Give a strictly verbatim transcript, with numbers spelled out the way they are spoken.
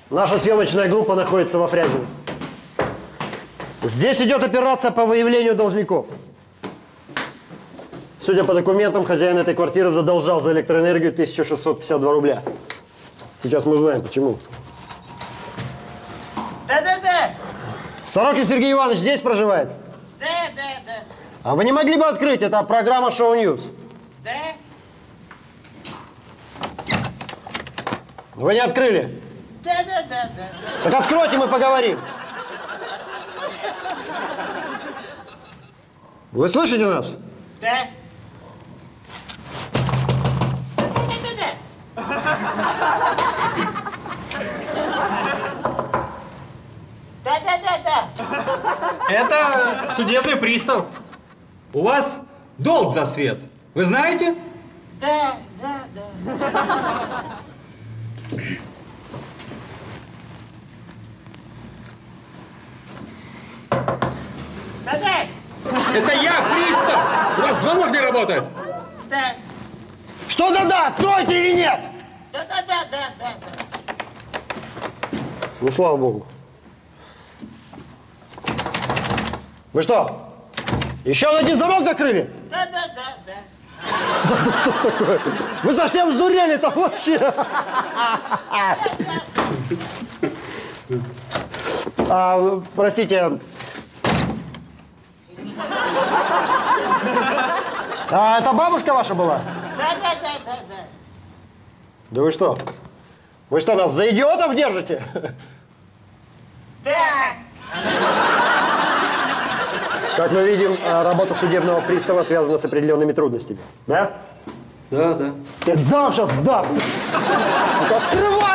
Наша съемочная группа находится во Фрязино. Здесь идет операция по выявлению должников. Судя по документам, хозяин этой квартиры задолжал за электроэнергию тысячу шестьсот пятьдесят два рубля. Сейчас мы узнаем, почему. Да-да-да. Сорокин Сергей Иванович здесь проживает? Да-да-да. А вы не могли бы открыть? Это программа Шоу Ньюс. Да? Вы не открыли? Да-да-да. Так откройте, мы поговорим. Вы слышите нас? Да. Да-да-да. Да-да-да-да. Это судебный пристав. У вас долг за свет. Вы знаете? Да, да, да. Да-да. Это я, пристав! У вас звонок не работает. Да. Что да-да, откройте или нет? Да-да-да-да-да. Ну, слава богу. Вы что, еще на один замок закрыли? Да-да-да-да. Что такое? Вы совсем сдурели-то вообще? А, простите. А это бабушка ваша была? Да-да-да-да-да. Да вы что? Вы что, нас за идиотов держите? Да. Как мы видим, работа судебного пристава связана с определенными трудностями. Да? Да, да. Я дам сейчас, дам! Открывай!